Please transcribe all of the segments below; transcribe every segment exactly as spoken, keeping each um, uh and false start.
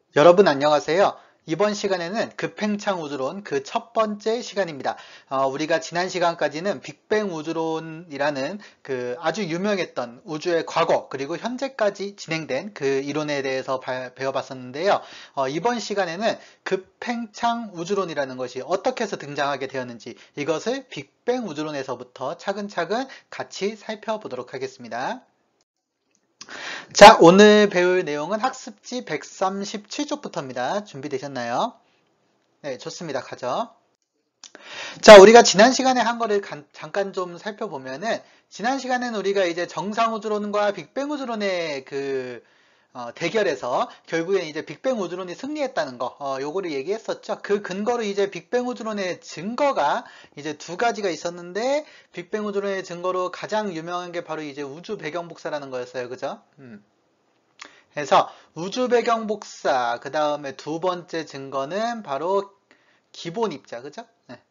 여러분 안녕하세요. 이번 시간에는 급팽창 우주론 그 첫 번째 시간입니다. 어, 우리가 지난 시간까지는 빅뱅 우주론이라는 그 아주 유명했던 우주의 과거 그리고 현재까지 진행된 그 이론에 대해서 바, 배워봤었는데요. 어, 이번 시간에는 급팽창 우주론이라는 것이 어떻게 해서 등장하게 되었는지 이것을 빅뱅 우주론에서부터 차근차근 같이 살펴보도록 하겠습니다. 자, 오늘 배울 내용은 학습지 백삼십칠 쪽부터입니다. 준비되셨나요? 네, 좋습니다. 가죠. 자, 우리가 지난 시간에 한 거를 간- 잠깐 좀 살펴보면은, 지난 시간에는 우리가 이제 정상우주론과 빅뱅 우주론의 그, 어, 대결에서 결국엔 이제 빅뱅 우주론이 승리했다는 거, 어, 요거를 얘기했었죠. 그 근거로 이제 빅뱅 우주론의 증거가 이제 두 가지가 있었는데, 빅뱅 우주론의 증거로 가장 유명한 게 바로 이제 우주 배경 복사라는 거였어요. 그죠? 음. 그래서 우주 배경 복사, 그 다음에 두 번째 증거는 바로 기본 입자, 그죠? 네.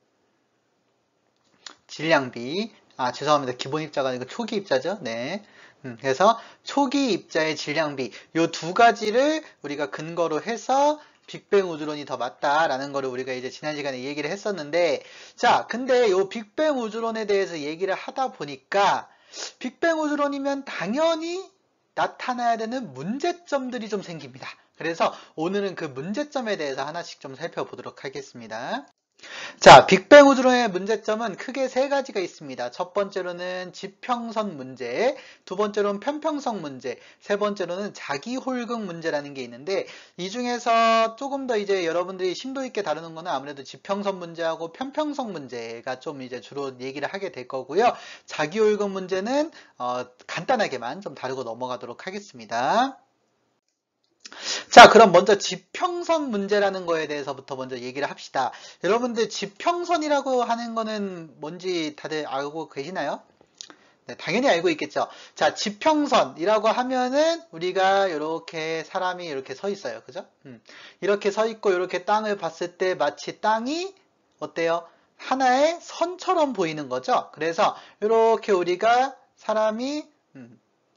질량비. 아, 죄송합니다. 기본 입자가 아니고 초기 입자죠? 네. 음, 그래서 초기 입자의 질량비. 요 두 가지를 우리가 근거로 해서 빅뱅 우주론이 더 맞다라는 거를 우리가 이제 지난 시간에 얘기를 했었는데, 자, 근데 요 빅뱅 우주론에 대해서 얘기를 하다 보니까, 빅뱅 우주론이면 당연히 나타나야 되는 문제점들이 좀 생깁니다. 그래서 오늘은 그 문제점에 대해서 하나씩 좀 살펴보도록 하겠습니다. 자, 빅뱅 우주론의 문제점은 크게 세 가지가 있습니다. 첫 번째로는 지평선 문제, 두 번째로는 편평성 문제, 세 번째로는 자기홀극 문제라는 게 있는데, 이 중에서 조금 더 이제 여러분들이 심도 있게 다루는 거는 아무래도 지평선 문제하고 편평성 문제가 좀 이제 주로 얘기를 하게 될 거고요. 자기홀극 문제는 어, 간단하게만 좀 다루고 넘어가도록 하겠습니다. 자, 그럼 먼저 지평선 문제라는 거에 대해서부터 먼저 얘기를 합시다. 여러분들 지평선이라고 하는 거는 뭔지 다들 알고 계시나요? 네, 당연히 알고 있겠죠. 자, 지평선이라고 하면은 우리가 이렇게 사람이 이렇게 서 있어요. 그죠? 음, 이렇게 서 있고 이렇게 땅을 봤을 때 마치 땅이 어때요? 하나의 선처럼 보이는 거죠. 그래서 이렇게 우리가 사람이 음,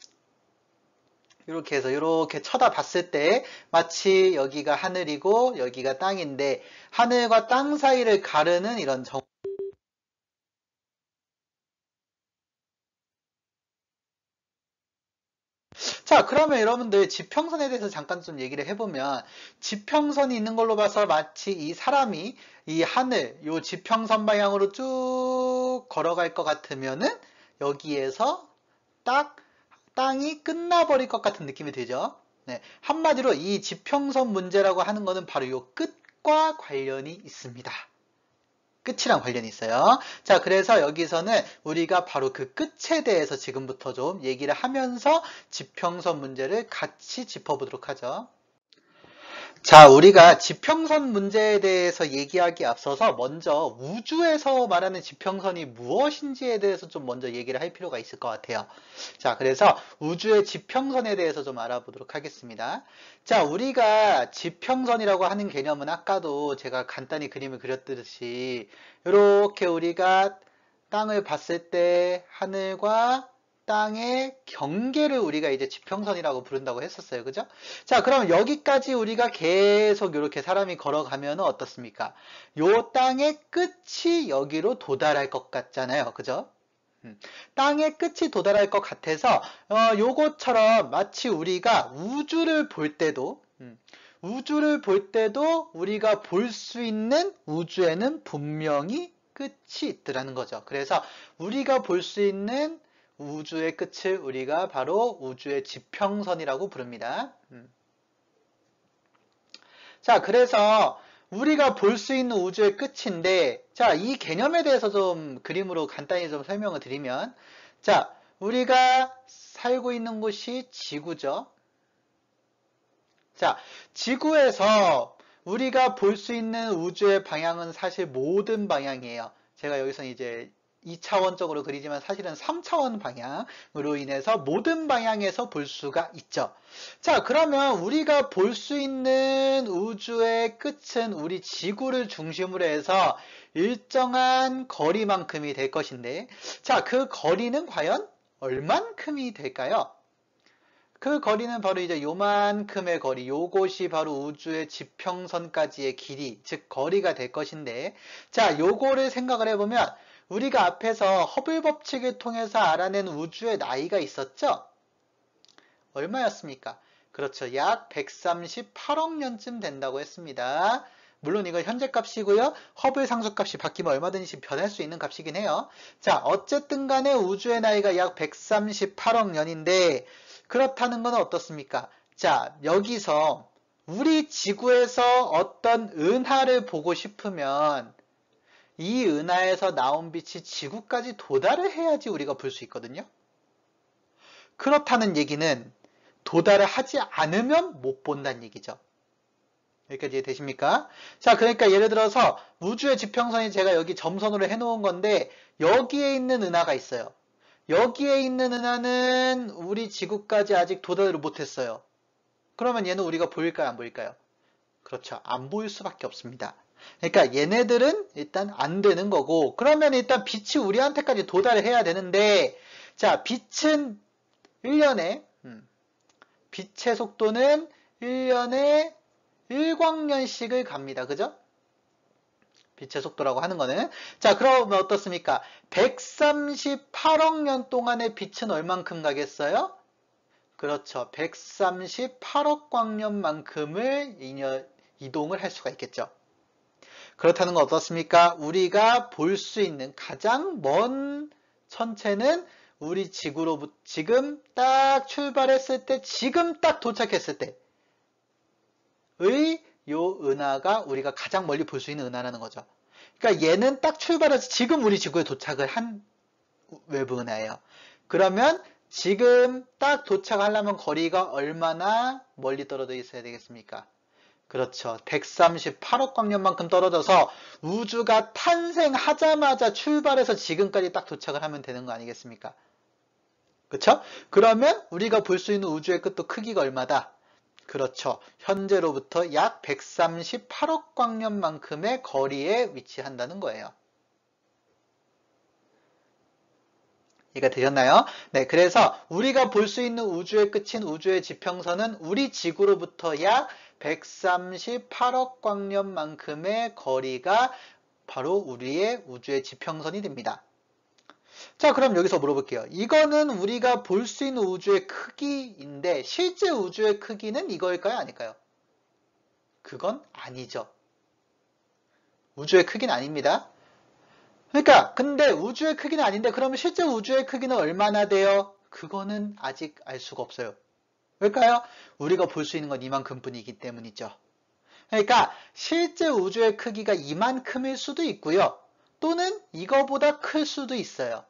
이렇게 해서 이렇게 쳐다봤을 때 마치 여기가 하늘이고 여기가 땅인데 하늘과 땅 사이를 가르는 이런 정. 자, 그러면 여러분들 지평선에 대해서 잠깐 좀 얘기를 해보면 지평선이 있는 걸로 봐서 마치 이 사람이 이 하늘, 요 지평선 방향으로 쭉 걸어갈 것 같으면은 여기에서 딱 땅이 끝나버릴 것 같은 느낌이 들죠. 네, 한마디로 이 지평선 문제라고 하는 거는 바로 요 끝과 관련이 있습니다. 끝이랑 관련이 있어요. 자, 그래서 여기서는 우리가 바로 그 끝에 대해서 지금부터 좀 얘기를 하면서 지평선 문제를 같이 짚어보도록 하죠. 자, 우리가 지평선 문제에 대해서 얘기하기 앞서서 먼저 우주에서 말하는 지평선이 무엇인지에 대해서 좀 먼저 얘기를 할 필요가 있을 것 같아요. 자, 그래서 우주의 지평선에 대해서 좀 알아보도록 하겠습니다. 자, 우리가 지평선이라고 하는 개념은 아까도 제가 간단히 그림을 그렸듯이 이렇게 우리가 땅을 봤을 때 하늘과 땅의 경계를 우리가 이제 지평선이라고 부른다고 했었어요. 그죠? 자, 그럼 여기까지 우리가 계속 이렇게 사람이 걸어가면 어떻습니까? 요 땅의 끝이 여기로 도달할 것 같잖아요. 그죠? 음, 땅의 끝이 도달할 것 같아서 어, 요것처럼 마치 우리가 우주를 볼 때도 음, 우주를 볼 때도 우리가 볼 수 있는 우주에는 분명히 끝이 있더라는 거죠. 그래서 우리가 볼 수 있는 우주의 끝을 우리가 바로 우주의 지평선이라고 부릅니다. 음. 자, 그래서 우리가 볼 수 있는 우주의 끝인데, 자, 이 개념에 대해서 좀 그림으로 간단히 좀 설명을 드리면, 자, 우리가 살고 있는 곳이 지구죠. 자, 지구에서 우리가 볼 수 있는 우주의 방향은 사실 모든 방향이에요. 제가 여기서 이제 이 차원적으로 그리지만 사실은 삼 차원 방향으로 인해서 모든 방향에서 볼 수가 있죠. 자, 그러면 우리가 볼 수 있는 우주의 끝은 우리 지구를 중심으로 해서 일정한 거리만큼이 될 것인데, 자, 그 거리는 과연 얼만큼이 될까요? 그 거리는 바로 이제 요만큼의 거리, 요것이 바로 우주의 지평선까지의 길이, 즉 거리가 될 것인데, 자, 요거를 생각을 해보면 우리가 앞에서 허블 법칙을 통해서 알아낸 우주의 나이가 있었죠? 얼마였습니까? 그렇죠. 약 백삼십팔억 년쯤 된다고 했습니다. 물론 이건 현재 값이고요. 허블 상수값이 바뀌면 얼마든지 변할 수 있는 값이긴 해요. 자, 어쨌든 간에 우주의 나이가 약 백삼십팔억 년인데 그렇다는 건 어떻습니까? 자, 여기서 우리 지구에서 어떤 은하를 보고 싶으면 이 은하에서 나온 빛이 지구까지 도달을 해야지 우리가 볼 수 있거든요. 그렇다는 얘기는 도달을 하지 않으면 못 본다는 얘기죠. 여기까지 이해되십니까? 자, 그러니까 예를 들어서 우주의 지평선이 제가 여기 점선으로 해놓은 건데 여기에 있는 은하가 있어요. 여기에 있는 은하는 우리 지구까지 아직 도달을 못했어요. 그러면 얘는 우리가 보일까요? 안 보일까요? 그렇죠. 안 보일 수밖에 없습니다. 그러니까 얘네들은 일단 안 되는 거고, 그러면 일단 빛이 우리한테까지 도달을 해야 되는데, 자, 빛은 일 년에 음, 빛의 속도는 일 년에 일광년씩을 갑니다. 그죠? 빛의 속도라고 하는 거는. 자, 그러면 어떻습니까? 백삼십팔억 년 동안의 빛은 얼만큼 가겠어요? 그렇죠. 백삼십팔억 광년만큼을 이동을 할 수가 있겠죠. 그렇다는 건 어떻습니까? 우리가 볼 수 있는 가장 먼 천체는 우리 지구로부터 지금 딱 출발했을 때, 지금 딱 도착했을 때의 요 은하가 우리가 가장 멀리 볼 수 있는 은하라는 거죠. 그러니까 얘는 딱 출발해서 지금 우리 지구에 도착을 한 외부 은하예요. 그러면 지금 딱 도착하려면 거리가 얼마나 멀리 떨어져 있어야 되겠습니까? 그렇죠. 백삼십팔억 광년만큼 떨어져서 우주가 탄생하자마자 출발해서 지금까지 딱 도착을 하면 되는 거 아니겠습니까? 그렇죠? 그러면 우리가 볼 수 있는 우주의 끝도 크기가 얼마다? 그렇죠. 현재로부터 약 백삼십팔억 광년만큼의 거리에 위치한다는 거예요. 이해가 되셨나요? 네, 그래서 우리가 볼 수 있는 우주의 끝인 우주의 지평선은 우리 지구로부터 약 백삼십팔억 광년만큼의 거리가 바로 우리의 우주의 지평선이 됩니다. 자, 그럼 여기서 물어볼게요. 이거는 우리가 볼 수 있는 우주의 크기인데 실제 우주의 크기는 이거일까요? 아닐까요? 그건 아니죠. 우주의 크기는 아닙니다. 그러니까 근데 우주의 크기는 아닌데 그러면 실제 우주의 크기는 얼마나 돼요? 그거는 아직 알 수가 없어요. 왜일까요? 우리가 볼 수 있는 건 이만큼 뿐이기 때문이죠. 그러니까 실제 우주의 크기가 이만큼일 수도 있고요. 또는 이거보다 클 수도 있어요.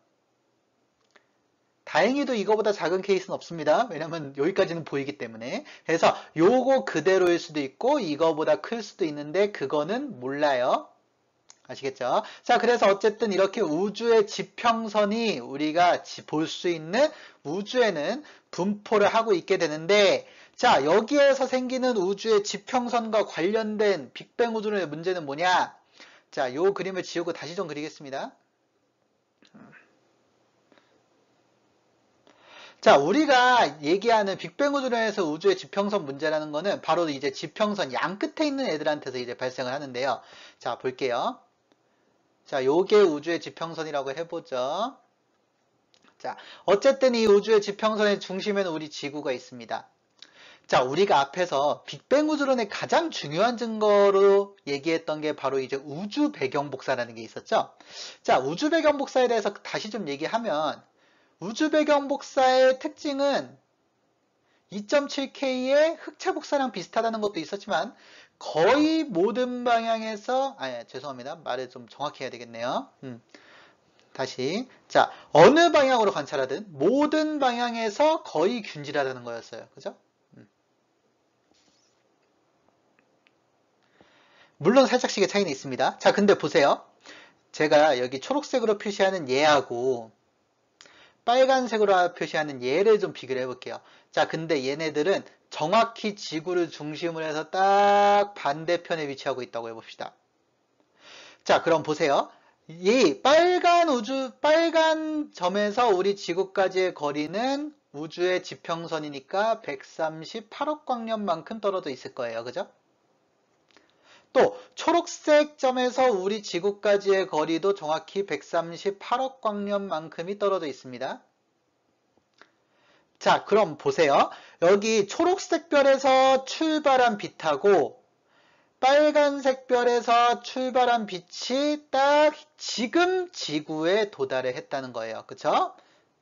다행히도 이거보다 작은 케이스는 없습니다. 왜냐면 여기까지는 보이기 때문에. 그래서 요거 그대로일 수도 있고 이거보다 클 수도 있는데 그거는 몰라요. 아시겠죠? 자, 그래서 어쨌든 이렇게 우주의 지평선이 우리가 볼 수 있는 우주에는 분포를 하고 있게 되는데, 자, 여기에서 생기는 우주의 지평선과 관련된 빅뱅 우주론의 문제는 뭐냐? 자, 요 그림을 지우고 다시 좀 그리겠습니다. 자, 우리가 얘기하는 빅뱅 우주론에서 우주의 지평선 문제라는 거는 바로 이제 지평선 양 끝에 있는 애들한테서 이제 발생을 하는데요. 자, 볼게요. 자, 요게 우주의 지평선이라고 해보죠. 자, 어쨌든 이 우주의 지평선의 중심에는 우리 지구가 있습니다. 자, 우리가 앞에서 빅뱅 우주론의 가장 중요한 증거로 얘기했던 게 바로 이제 우주 배경 복사라는 게 있었죠. 자, 우주 배경 복사에 대해서 다시 좀 얘기하면 우주 배경 복사의 특징은 이 점 칠 케이의 흑체 복사랑 비슷하다는 것도 있었지만 거의 모든 방향에서 아 죄송합니다. 말을 좀 정확히 해야 되겠네요. 음, 다시 자 어느 방향으로 관찰하든 모든 방향에서 거의 균질하다는 거였어요. 그죠? 음. 물론 살짝씩의 차이는 있습니다. 자 근데 보세요. 제가 여기 초록색으로 표시하는 얘하고 빨간색으로 표시하는 얘를 좀 비교를 해볼게요. 자 근데 얘네들은 정확히 지구를 중심으로 해서 딱 반대편에 위치하고 있다고 해봅시다. 자, 그럼 보세요. 이 빨간 우주, 빨간 점에서 우리 지구까지의 거리는 우주의 지평선이니까 백삼십팔억 광년만큼 떨어져 있을 거예요. 그죠? 또 초록색 점에서 우리 지구까지의 거리도 정확히 백삼십팔억 광년만큼이 떨어져 있습니다. 자, 그럼 보세요. 여기 초록색 별에서 출발한 빛하고 빨간색 별에서 출발한 빛이 딱 지금 지구에 도달을 했다는 거예요. 그쵸?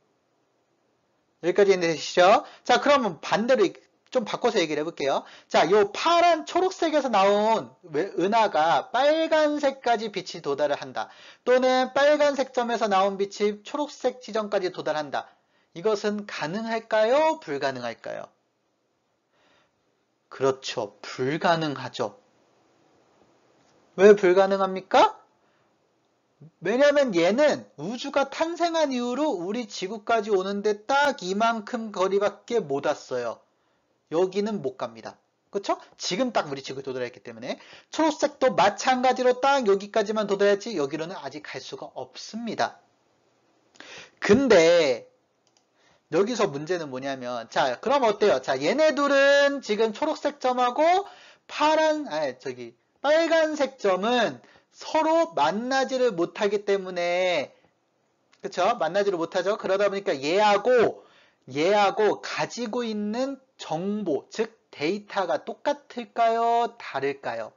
여기까지 되시죠? 자, 그러면 반대로 좀 바꿔서 얘기를 해볼게요. 자, 요 파란 초록색에서 나온 은하가 빨간색까지 빛이 도달을 한다. 또는 빨간색 점에서 나온 빛이 초록색 지점까지 도달한다. 이것은 가능할까요? 불가능할까요? 그렇죠. 불가능하죠. 왜 불가능합니까? 왜냐면 얘는 우주가 탄생한 이후로 우리 지구까지 오는데 딱 이만큼 거리밖에 못 왔어요. 여기는 못 갑니다. 그쵸? 지금 딱 우리 지구에 도달했기 때문에 초록색도 마찬가지로 딱 여기까지만 도달했지 여기로는 아직 갈 수가 없습니다. 근데 여기서 문제는 뭐냐면 자 그럼 어때요? 자 얘네 둘은 지금 초록색 점하고 파란 아니 저기 빨간색 점은 서로 만나지를 못하기 때문에 그쵸? 만나지를 못하죠. 그러다 보니까 얘하고 얘하고 가지고 있는 정보 즉 데이터가 똑같을까요? 다를까요?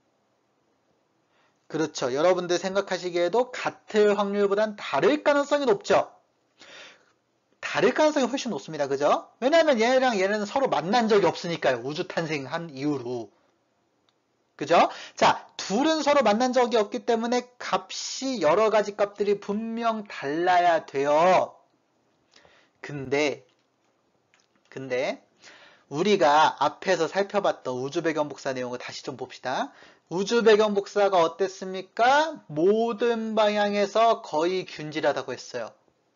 그렇죠. 여러분들 생각하시기에도 같을 확률보단 다를 가능성이 높죠. 다를 가능성이 훨씬 높습니다. 그죠? 왜냐하면 얘랑 얘는 서로 만난 적이 없으니까요. 우주 탄생한 이후로. 그죠? 자, 둘은 서로 만난 적이 없기 때문에 값이 여러 가지 값들이 분명 달라야 돼요. 근데, 근데, 우리가 앞에서 살펴봤던 우주 배경 복사 내용을 다시 좀 봅시다. 우주 배경 복사가 어땠습니까? 모든 방향에서 거의 균질하다고 했어요.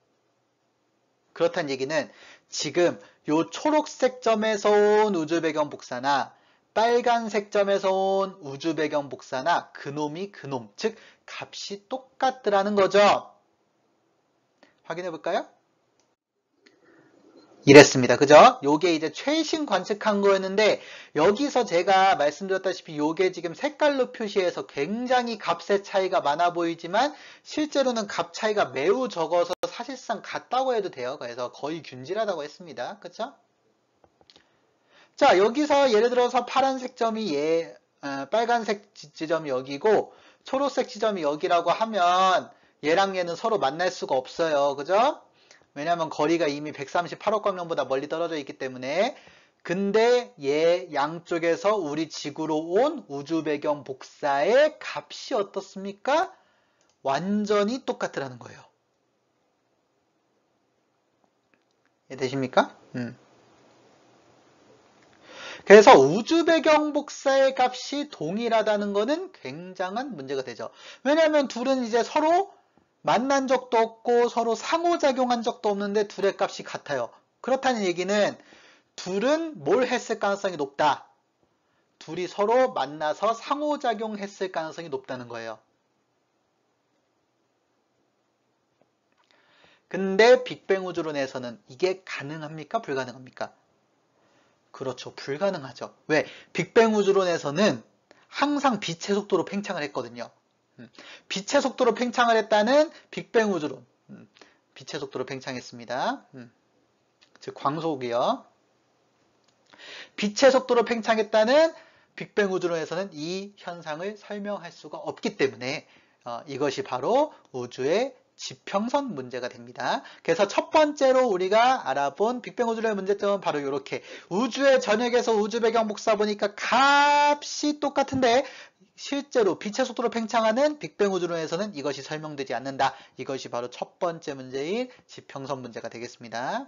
그렇다는 얘기는 지금 요 초록색 점에서 온 우주 배경 복사나 빨간색 점에서 온 우주 배경 복사나 그놈이 그놈, 즉 값이 똑같더라는 거죠. 확인해 볼까요? 이랬습니다. 그죠? 요게 이제 최신 관측한 거였는데 여기서 제가 말씀드렸다시피 요게 지금 색깔로 표시해서 굉장히 값의 차이가 많아 보이지만 실제로는 값 차이가 매우 적어서 사실상 같다고 해도 돼요. 그래서 거의 균질하다고 했습니다. 그쵸? 자, 여기서 예를 들어서 파란색 점이 얘, 어, 빨간색 지점이 여기고 초록색 지점이 여기라고 하면 얘랑 얘는 서로 만날 수가 없어요. 그죠? 왜냐하면 거리가 이미 백삼십팔억 광년보다 멀리 떨어져 있기 때문에. 근데 얘 양쪽에서 우리 지구로 온 우주 배경 복사의 값이 어떻습니까? 완전히 똑같으라는 거예요. 이해되십니까? 음. 그래서 우주 배경 복사의 값이 동일하다는 것은 굉장한 문제가 되죠. 왜냐하면 둘은 이제 서로 만난 적도 없고 서로 상호작용한 적도 없는데 둘의 값이 같아요. 그렇다는 얘기는 둘은 뭘 했을 가능성이 높다. 둘이 서로 만나서 상호작용했을 가능성이 높다는 거예요. 근데 빅뱅 우주론에서는 이게 가능합니까? 불가능합니까? 그렇죠. 불가능하죠. 왜? 빅뱅 우주론에서는 항상 빛의 속도로 팽창을 했거든요. 빛의 속도로 팽창을 했다는 빅뱅 우주론. 빛의 속도로 팽창했습니다. 즉 광속이요. 빛의 속도로 팽창했다는 빅뱅 우주론에서는 이 현상을 설명할 수가 없기 때문에 어, 이것이 바로 우주의 지평선 문제가 됩니다. 그래서 첫 번째로 우리가 알아본 빅뱅 우주론의 문제점은 바로 이렇게 우주의 전역에서 우주 배경 복사 보니까 값이 똑같은데 실제로 빛의 속도로 팽창하는 빅뱅 우주론에서는 이것이 설명되지 않는다. 이것이 바로 첫 번째 문제인 지평선 문제가 되겠습니다.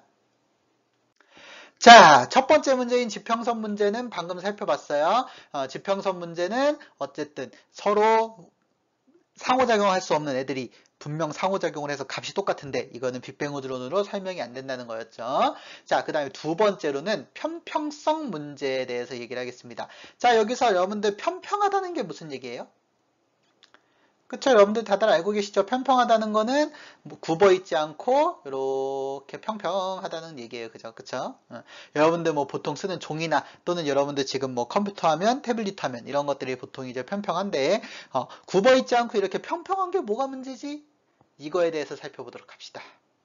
자, 첫 번째 문제인 지평선 문제는 방금 살펴봤어요. 어, 지평선 문제는 어쨌든 서로 상호작용할 수 없는 애들이 분명 상호작용을 해서 값이 똑같은데 이거는 빅뱅 우주론으로 설명이 안 된다는 거였죠. 자, 그 다음에 두 번째로는 편평성 문제에 대해서 얘기를 하겠습니다. 자, 여기서 여러분들 편평하다는 게 무슨 얘기예요? 그쵸? 여러분들 다들 알고 계시죠? 평평하다는 거는 뭐 굽어 있지 않고 이렇게 평평하다는 얘기예요. 그죠? 그쵸? 어. 여러분들 뭐 보통 쓰는 종이나 또는 여러분들 지금 뭐 컴퓨터 화면, 태블릿 화면 이런 것들이 보통 이제 평평한데 어, 굽어 있지 않고 이렇게 평평한 게 뭐가 문제지? 이거에 대해서 살펴보도록 합시다.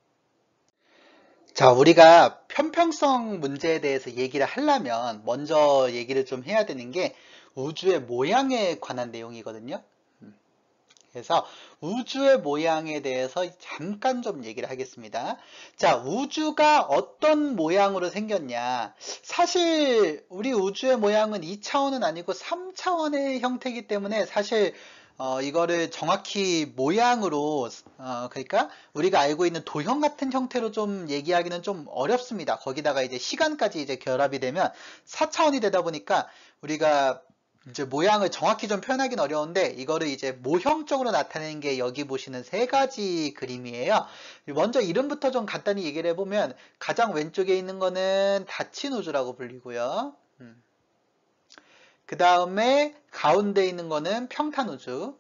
자, 우리가 편평성 문제에 대해서 얘기를 하려면 먼저 얘기를 좀 해야 되는 게 우주의 모양에 관한 내용이거든요. 음, 그래서 우주의 모양에 대해서 잠깐 좀 얘기를 하겠습니다. 자, 우주가 어떤 모양으로 생겼냐? 사실 우리 우주의 모양은 이 차원은 아니고 삼 차원의 형태이기 때문에 사실 어, 이거를 정확히 모양으로, 어, 그러니까 우리가 알고 있는 도형 같은 형태로 좀 얘기하기는 좀 어렵습니다. 거기다가 이제 시간까지 이제 결합이 되면 사 차원이 되다 보니까 우리가 이제 모양을 정확히 좀 표현하기는 어려운데 이거를 이제 모형적으로 나타내는 게 여기 보시는 세 가지 그림이에요. 먼저 이름부터 좀 간단히 얘기를 해보면 가장 왼쪽에 있는 거는 닫힌 우주라고 불리고요. 음. 그 다음에 가운데 있는 거는 평탄 우주.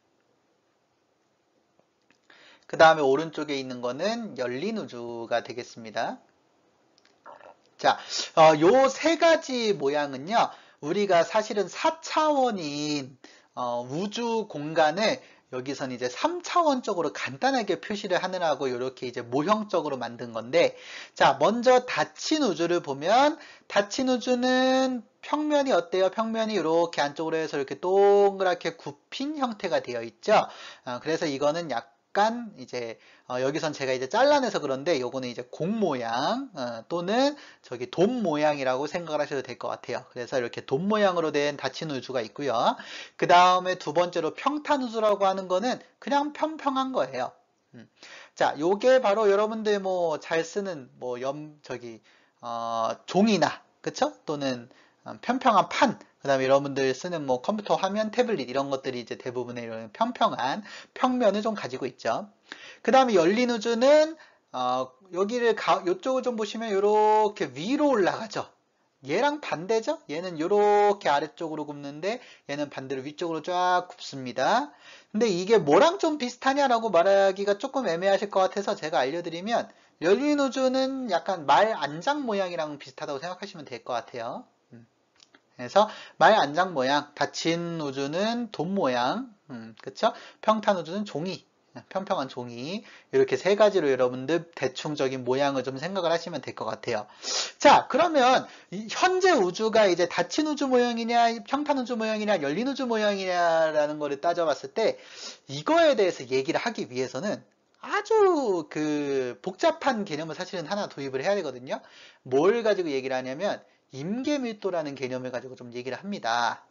그 다음에 오른쪽에 있는 거는 열린 우주가 되겠습니다. 자, 어, 요 세 가지 모양은요, 우리가 사실은 사 차원인 어, 우주 공간을 여기선 이제 삼 차원적으로 간단하게 표시를 하느라고 이렇게 이제 모형적으로 만든 건데, 자, 먼저 닫힌 우주를 보면, 닫힌 우주는 평면이 어때요? 평면이 이렇게 안쪽으로 해서 이렇게 동그랗게 굽힌 형태가 되어 있죠. 어, 그래서 이거는 약간 이제 어, 여기선 제가 이제 잘라내서 그런데 요거는 이제 공 모양 어, 또는 저기 돔 모양이라고 생각을 하셔도 될 것 같아요. 그래서 이렇게 돔 모양으로 된 닫힌 우주가 있고요. 그 다음에 두 번째로 평탄 우주라고 하는 거는 그냥 평평한 거예요. 음. 자, 요게 바로 여러분들 뭐 잘 쓰는 뭐 염 저기 어, 종이나 그쵸? 또는 어, 평평한 판, 그 다음에 여러분들 쓰는 뭐 컴퓨터 화면, 태블릿 이런 것들이 이제 대부분의 이런 평평한 평면을 좀 가지고 있죠. 그 다음에 열린 우주는 어, 여기를 가, 이쪽을 좀 보시면 이렇게 위로 올라가죠. 얘랑 반대죠? 얘는 이렇게 아래쪽으로 굽는데 얘는 반대로 위쪽으로 쫙 굽습니다. 근데 이게 뭐랑 좀 비슷하냐라고 말하기가 조금 애매하실 것 같아서 제가 알려드리면 열린 우주는 약간 말 안장 모양이랑 비슷하다고 생각하시면 될 것 같아요. 음. 그래서 말 안장 모양, 닫힌 우주는 돔 모양, 음, 그쵸? 평탄 우주는 종이, 평평한 종이, 이렇게 세 가지로 여러분들 대충적인 모양을 좀 생각을 하시면 될 것 같아요. 자, 그러면 현재 우주가 이제 닫힌 우주 모양이냐, 평탄 우주 모양이냐, 열린 우주 모양이냐라는 거를 따져봤을 때 이거에 대해서 얘기를 하기 위해서는 아주 그 복잡한 개념을 사실은 하나 도입을 해야 되거든요. 뭘 가지고 얘기를 하냐면 임계밀도라는 개념을 가지고 좀 얘기를 합니다.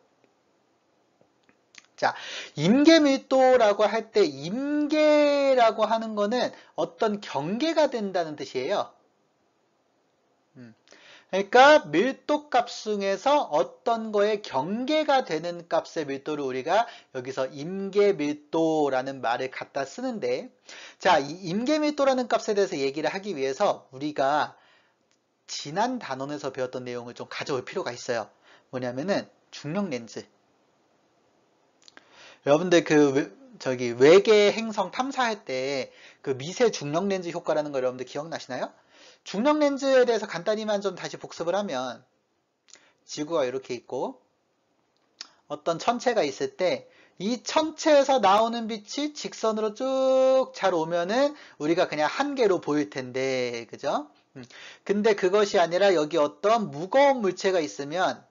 자, 임계밀도라고 할 때 임계라고 하는 거는 어떤 경계가 된다는 뜻이에요. 음. 그러니까 밀도 값 중에서 어떤 거에 경계가 되는 값의 밀도를 우리가 여기서 임계밀도라는 말을 갖다 쓰는데, 자, 이 임계밀도라는 값에 대해서 얘기를 하기 위해서 우리가 지난 단원에서 배웠던 내용을 좀 가져올 필요가 있어요. 뭐냐면은 중력 렌즈. 여러분들 그 저기 외계 행성 탐사할 때 그 미세 중력 렌즈 효과라는 거 여러분들 기억나시나요? 중력 렌즈에 대해서 간단히만 좀 다시 복습을 하면 지구가 이렇게 있고 어떤 천체가 있을 때 이 천체에서 나오는 빛이 직선으로 쭉 잘 오면은 우리가 그냥 한 개로 보일 텐데, 그죠? 음. 근데 그것이 아니라 여기 어떤 무거운 물체가 있으면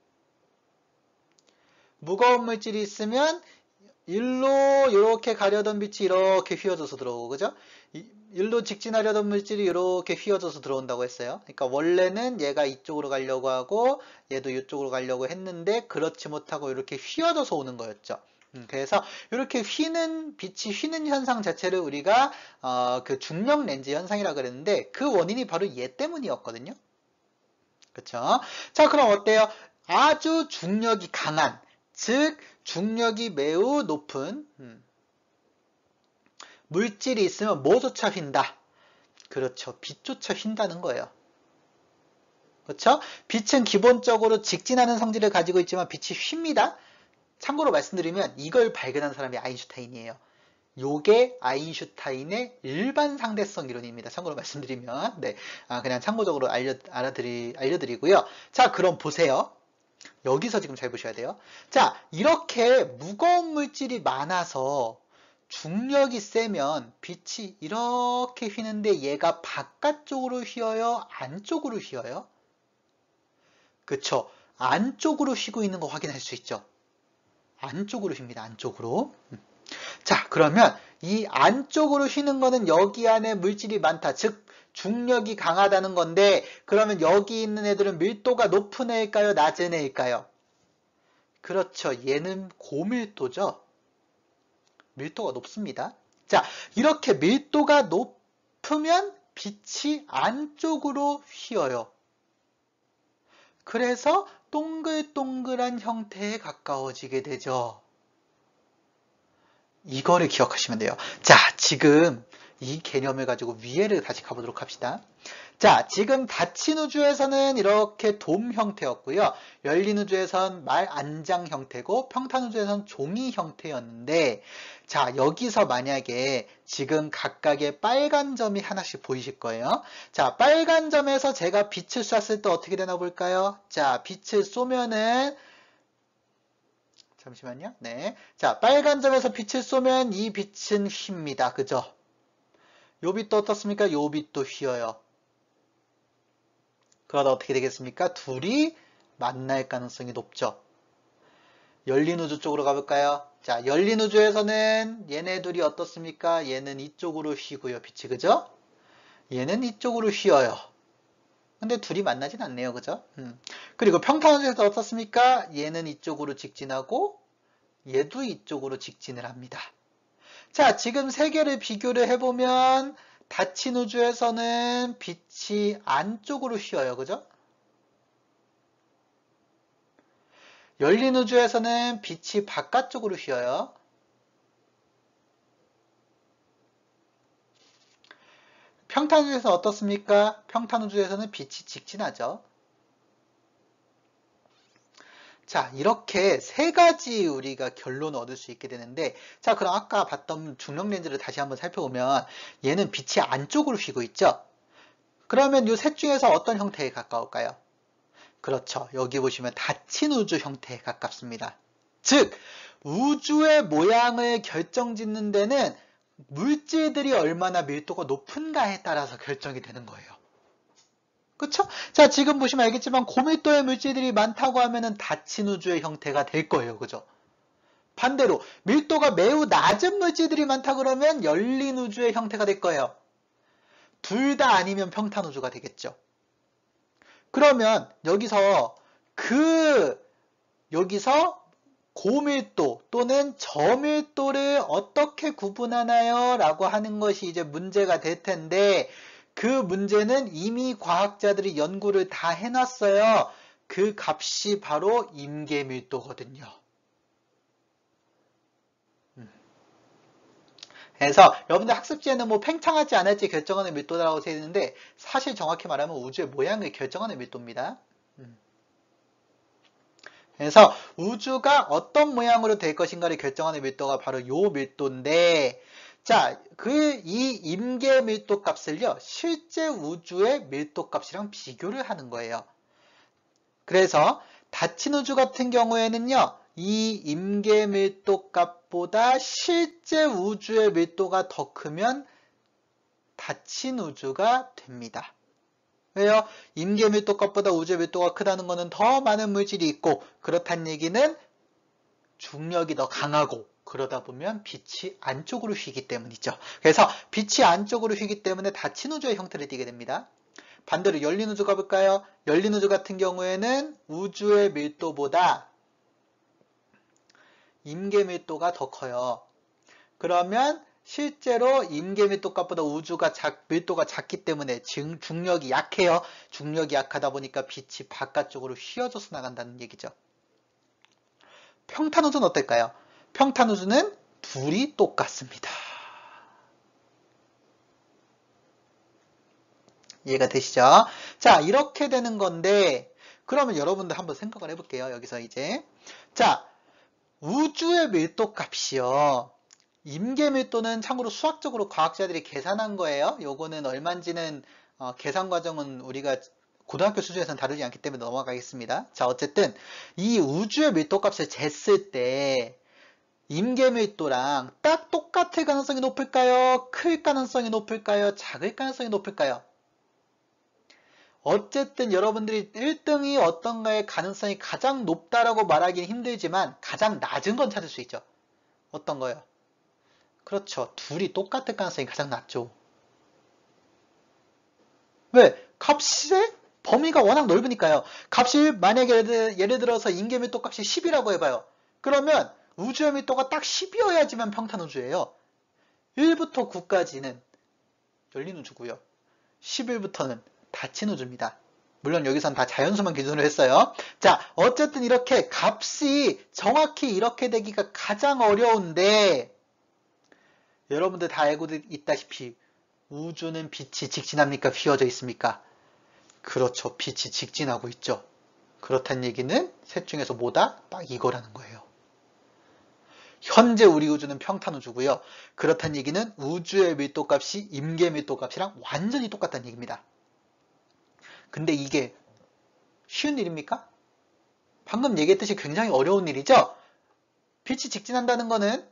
무거운 물질이 있으면 일로 이렇게 가려던 빛이 이렇게 휘어져서 들어오고, 그죠? 일로 직진하려던 물질이 이렇게 휘어져서 들어온다고 했어요. 그러니까 원래는 얘가 이쪽으로 가려고 하고 얘도 이쪽으로 가려고 했는데 그렇지 못하고 이렇게 휘어져서 오는 거였죠. 음, 그래서 이렇게 휘는 빛이 휘는 현상 자체를 우리가 어, 그 중력 렌즈 현상이라 그랬는데 그 원인이 바로 얘 때문이었거든요. 그쵸? 자, 그럼 어때요? 아주 중력이 강한, 즉 중력이 매우 높은 음, 물질이 있으면 뭐조차 휜다. 그렇죠. 빛조차 휜다는 거예요. 그렇죠? 빛은 기본적으로 직진하는 성질을 가지고 있지만 빛이 휩니다. 참고로 말씀드리면 이걸 발견한 사람이 아인슈타인이에요. 요게 아인슈타인의 일반 상대성 이론입니다. 참고로 말씀드리면. 네. 아, 그냥 참고적으로 알려, 알아드리, 알려드리고요. 자, 그럼 보세요. 여기서 지금 잘 보셔야 돼요. 자, 이렇게 무거운 물질이 많아서 중력이 세면 빛이 이렇게 휘는데 얘가 바깥쪽으로 휘어요? 안쪽으로 휘어요? 그쵸. 안쪽으로 휘고 있는 거 확인할 수 있죠. 안쪽으로 휩니다. 안쪽으로. 자, 그러면 이 안쪽으로 휘는 거는 여기 안에 물질이 많다. 즉 중력이 강하다는 건데, 그러면 여기 있는 애들은 밀도가 높은 애일까요? 낮은 애일까요? 그렇죠. 얘는 고밀도죠. 밀도가 높습니다. 자, 이렇게 밀도가 높으면 빛이 안쪽으로 휘어요. 그래서 동글동글한 형태에 가까워지게 되죠. 이거를 기억하시면 돼요. 자, 지금 이 개념을 가지고 위에를 다시 가보도록 합시다. 자, 지금 닫힌 우주에서는 이렇게 돔 형태였고요. 열린 우주에선 말 안장 형태고 평탄 우주에선 종이 형태였는데, 자, 여기서 만약에 지금 각각의 빨간 점이 하나씩 보이실 거예요. 자, 빨간 점에서 제가 빛을 쐈을 때 어떻게 되나 볼까요? 자, 빛을 쏘면은 잠시만요. 네. 자, 빨간 점에서 빛을 쏘면 이 빛은 휩니다. 그죠? 요 빛도 어떻습니까? 요 빛도 휘어요. 그러다 어떻게 되겠습니까? 둘이 만날 가능성이 높죠. 열린 우주 쪽으로 가볼까요? 자, 열린 우주에서는 얘네 둘이 어떻습니까? 얘는 이쪽으로 휘고요. 빛이, 그죠? 얘는 이쪽으로 휘어요. 근데 둘이 만나진 않네요. 그죠? 음. 그리고 평탄 우주에서 어떻습니까? 얘는 이쪽으로 직진하고 얘도 이쪽으로 직진을 합니다. 자, 지금 세 개를 비교를 해보면 닫힌 우주에서는 빛이 안쪽으로 휘어요. 그죠? 열린 우주에서는 빛이 바깥쪽으로 휘어요. 평탄 우주에서 어떻습니까? 평탄 우주에서는 빛이 직진하죠. 자, 이렇게 세 가지 우리가 결론을 얻을 수 있게 되는데, 자, 그럼 아까 봤던 중력 렌즈를 다시 한번 살펴보면 얘는 빛이 안쪽으로 휘고 있죠? 그러면 이 셋 중에서 어떤 형태에 가까울까요? 그렇죠. 여기 보시면 닫힌 우주 형태에 가깝습니다. 즉, 우주의 모양을 결정짓는 데는 물질들이 얼마나 밀도가 높은가에 따라서 결정이 되는 거예요. 그쵸? 자, 지금 보시면 알겠지만 고밀도의 물질들이 많다고 하면은 닫힌 우주의 형태가 될 거예요. 그죠? 반대로 밀도가 매우 낮은 물질들이 많다 그러면 열린 우주의 형태가 될 거예요. 둘 다 아니면 평탄 우주가 되겠죠. 그러면 여기서 그 여기서 고밀도 또는 저밀도를 어떻게 구분하나요? 라고 하는 것이 이제 문제가 될 텐데, 그 문제는 이미 과학자들이 연구를 다 해놨어요. 그 값이 바로 임계밀도거든요. 그래서 여러분들 학습지에는 뭐 팽창하지 않을지 결정하는 밀도라고 되어 있는데, 사실 정확히 말하면 우주의 모양을 결정하는 밀도입니다. 그래서 우주가 어떤 모양으로 될 것인가를 결정하는 밀도가 바로 요 밀도인데, 자, 그 이 임계 밀도 값을요, 실제 우주의 밀도 값이랑 비교를 하는 거예요. 그래서 닫힌 우주 같은 경우에는요, 이 임계 밀도 값보다 실제 우주의 밀도가 더 크면 닫힌 우주가 됩니다. 왜요? 임계 밀도 값보다 우주의 밀도가 크다는 것은 더 많은 물질이 있고, 그렇다는 얘기는 중력이 더 강하고, 그러다 보면 빛이 안쪽으로 휘기 때문이죠. 그래서 빛이 안쪽으로 휘기 때문에 닫힌 우주의 형태를 띠게 됩니다. 반대로 열린 우주 가볼까요? 열린 우주 같은 경우에는 우주의 밀도보다 임계 밀도가 더 커요. 그러면 실제로 임계 밀도 값보다 우주가 작, 밀도가 작기 때문에 중, 중력이 약해요. 중력이 약하다 보니까 빛이 바깥쪽으로 휘어져서 나간다는 얘기죠. 평탄 우주는 어떨까요? 평탄 우주는 둘이 똑같습니다. 이해가 되시죠? 자, 이렇게 되는 건데, 그러면 여러분들 한번 생각을 해볼게요. 여기서 이제. 자, 우주의 밀도 값이요. 임계 밀도는 참고로 수학적으로 과학자들이 계산한 거예요. 요거는 얼마인지는 어, 계산 과정은 우리가 고등학교 수준에서는 다루지 않기 때문에 넘어가겠습니다. 자, 어쨌든 이 우주의 밀도 값을 쟀을 때 임계 밀도랑 딱 똑같을 가능성이 높을까요? 클 가능성이 높을까요? 작을 가능성이 높을까요? 어쨌든 여러분들이 일 등이 어떤가의 가능성이 가장 높다라고 말하기는 힘들지만 가장 낮은 건 찾을 수 있죠. 어떤 거요? 그렇죠. 둘이 똑같을 가능성이 가장 낮죠. 왜? 값의 범위가 워낙 넓으니까요. 값이 만약에 예를, 예를 들어서 임계 밀도 값이 십이라고 해봐요. 그러면 우주의 밀도가 딱 십이어야지만 평탄 우주예요. 일부터 구까지는 열린 우주고요. 십일부터는 닫힌 우주입니다. 물론 여기선 다 자연수만 기준으로 했어요. 자, 어쨌든 이렇게 값이 정확히 이렇게 되기가 가장 어려운데 여러분들 다 알고 있다시피 우주는 빛이 직진합니까? 휘어져 있습니까? 그렇죠. 빛이 직진하고 있죠. 그렇다는 얘기는 셋 중에서 뭐다? 딱 이거라는 거예요. 현재 우리 우주는 평탄 우주고요. 그렇다는 얘기는 우주의 밀도값이 임계 밀도값이랑 완전히 똑같다는 얘기입니다. 근데 이게 쉬운 일입니까? 방금 얘기했듯이 굉장히 어려운 일이죠? 빛이 직진한다는 거는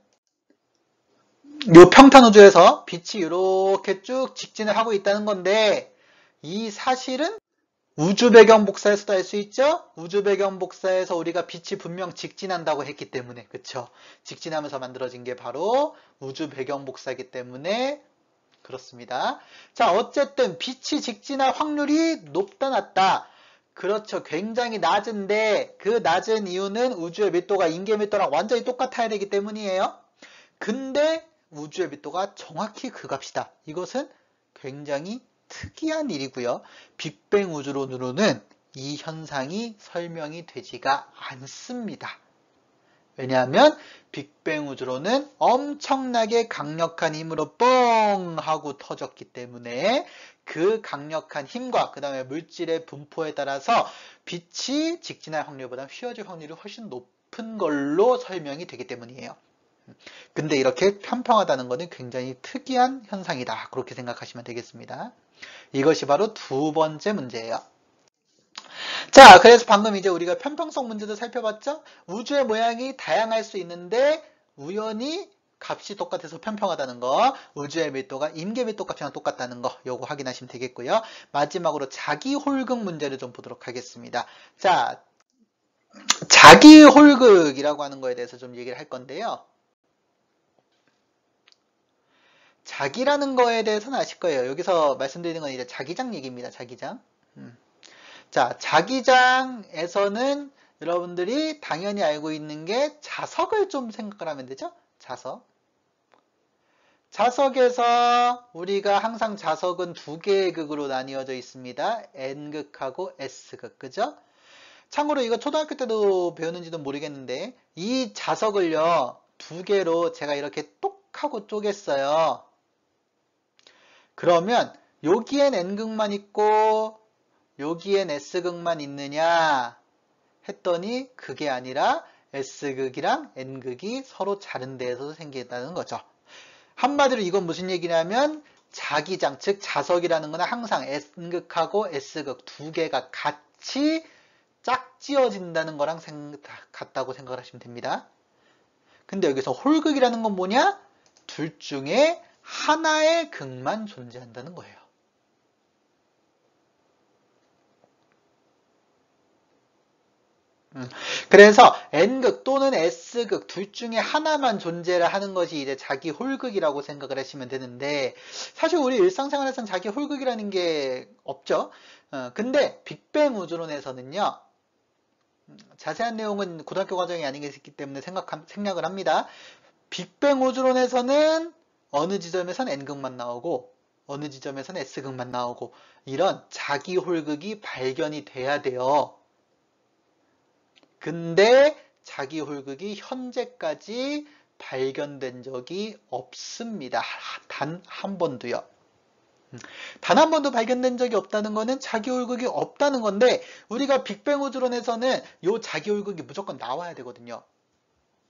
요 평탄 우주에서 빛이 이렇게 쭉 직진을 하고 있다는 건데 이 사실은 우주 배경 복사에서도 알 수 있죠? 우주 배경 복사에서 우리가 빛이 분명 직진한다고 했기 때문에 그쵸? 직진하면서 만들어진 게 바로 우주 배경 복사이기 때문에 그렇습니다. 자, 어쨌든 빛이 직진할 확률이 높다 낮다. 그렇죠. 굉장히 낮은데 그 낮은 이유는 우주의 밀도가 임계 밀도랑 완전히 똑같아야 되기 때문이에요. 근데 우주의 밀도가 정확히 그 값이다. 이것은 굉장히 특이한 일이고요. 빅뱅 우주론으로는 이 현상이 설명이 되지가 않습니다. 왜냐하면 빅뱅 우주론은 엄청나게 강력한 힘으로 뻥 하고 터졌기 때문에 그 강력한 힘과 그 다음에 물질의 분포에 따라서 빛이 직진할 확률보다 휘어질 확률이 훨씬 높은 걸로 설명이 되기 때문이에요. 근데 이렇게 평평하다는 것은 굉장히 특이한 현상이다. 그렇게 생각하시면 되겠습니다. 이것이 바로 두 번째 문제예요. 자, 그래서 방금 이제 우리가 편평성 문제도 살펴봤죠? 우주의 모양이 다양할 수 있는데 우연히 값이 똑같아서 편평하다는 거, 우주의 밀도가 임계 밀도 값이랑 똑같다는 거, 요거 확인하시면 되겠고요. 마지막으로 자기 홀극 문제를 좀 보도록 하겠습니다. 자, 자기 홀극이라고 하는 거에 대해서 좀 얘기를 할 건데요. 자기라는 거에 대해서는 아실 거예요. 여기서 말씀드리는 건 이제 자기장 얘기입니다. 자기장. 음. 자, 자기장에서는 여러분들이 당연히 알고 있는 게 자석을 좀 생각을 하면 되죠? 자석. 자석에서 우리가 항상 자석은 두 개의 극으로 나뉘어져 있습니다. N극하고 S극. 그죠? 참고로 이거 초등학교 때도 배웠는지도 모르겠는데 이 자석을요. 두 개로 제가 이렇게 똑 하고 쪼갰어요. 그러면 여기엔 N극만 있고 여기엔 S극만 있느냐 했더니 그게 아니라 S극이랑 N극이 서로 다른 데에서 생긴다는 거죠. 한마디로 이건 무슨 얘기냐면 자기장, 즉 자석이라는 거는 항상 N극하고 S극 두 개가 같이 짝지어진다는 거랑 생각, 같다고 생각을 하시면 됩니다. 근데 여기서 홀극이라는 건 뭐냐? 둘 중에 하나의 극만 존재한다는 거예요. 음, 그래서 N극 또는 S극 둘 중에 하나만 존재를 하는 것이 이제 자기 홀극이라고 생각을 하시면 되는데 사실 우리 일상생활에서는 자기 홀극이라는 게 없죠. 어, 근데 빅뱅 우주론에서는요. 자세한 내용은 고등학교 과정이 아니기 때문에 생각, 생략을 합니다. 빅뱅 우주론에서는 어느 지점에서는 N극만 나오고 어느 지점에서는 S극만 나오고 이런 자기 홀극이 발견이 돼야 돼요. 근데 자기 홀극이 현재까지 발견된 적이 없습니다. 단 한 번도요. 단 한 번도 발견된 적이 없다는 거는 자기 홀극이 없다는 건데 우리가 빅뱅 우주론에서는 이 자기 홀극이 무조건 나와야 되거든요.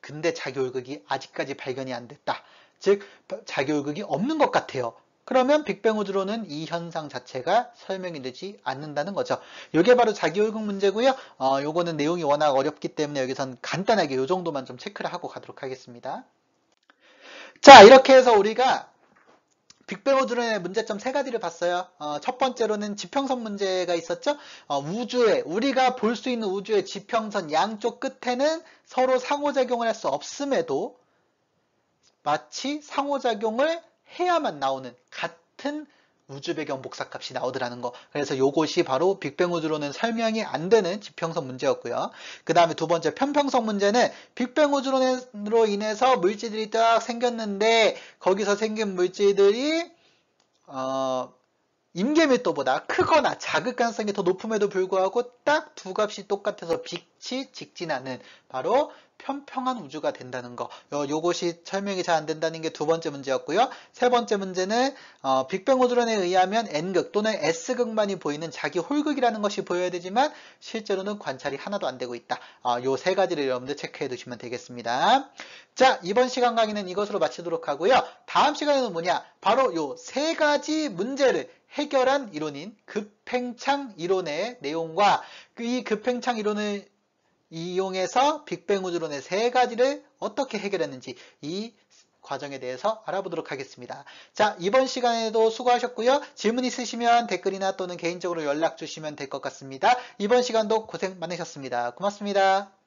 근데 자기홀극이 아직까지 발견이 안 됐다. 즉 자기홀극이 없는 것 같아요. 그러면 빅뱅우주론은 이 현상 자체가 설명이 되지 않는다는 거죠. 이게 바로 자기홀극 문제고요. 어, 요거는 내용이 워낙 어렵기 때문에 여기선 간단하게 요 정도만 좀 체크를 하고 가도록 하겠습니다. 자, 이렇게 해서 우리가 빅뱅우주론의 문제점 세 가지를 봤어요. 어, 첫 번째로는 지평선 문제가 있었죠. 어, 우주에 우리가 볼 수 있는 우주의 지평선 양쪽 끝에는 서로 상호작용을 할 수 없음에도 마치 상호작용을 해야만 나오는 같은 우주 배경 복사값이 나오더라는 거. 그래서 요것이 바로 빅뱅우주론은 설명이 안 되는 지평선 문제였고요. 그 다음에 두 번째 편평성 문제는 빅뱅우주론으로 인해서 물질들이 딱 생겼는데 거기서 생긴 물질들이 어, 임계밀도보다 크거나 자극 가능성이 더 높음에도 불구하고 딱 두 값이 똑같아서 빛이 직진하는 바로 편평한 우주가 된다는 거. 요, 요것이 설명이 잘 안 된다는 게 두 번째 문제였고요. 세 번째 문제는 어, 빅뱅 우주론에 의하면 N극 또는 S극만이 보이는 자기 홀극이라는 것이 보여야 되지만 실제로는 관찰이 하나도 안 되고 있다. 어, 요 세 가지를 여러분들 체크해 두시면 되겠습니다. 자, 이번 시간 강의는 이것으로 마치도록 하고요. 다음 시간에는 뭐냐? 바로 요 세 가지 문제를 해결한 이론인 급팽창 이론의 내용과 이 급팽창 이론을 이용해서 빅뱅 우주론의 세 가지를 어떻게 해결했는지 이 과정에 대해서 알아보도록 하겠습니다. 자, 이번 시간에도 수고하셨고요. 질문 있으시면 댓글이나 또는 개인적으로 연락 주시면 될 것 같습니다. 이번 시간도 고생 많으셨습니다. 고맙습니다.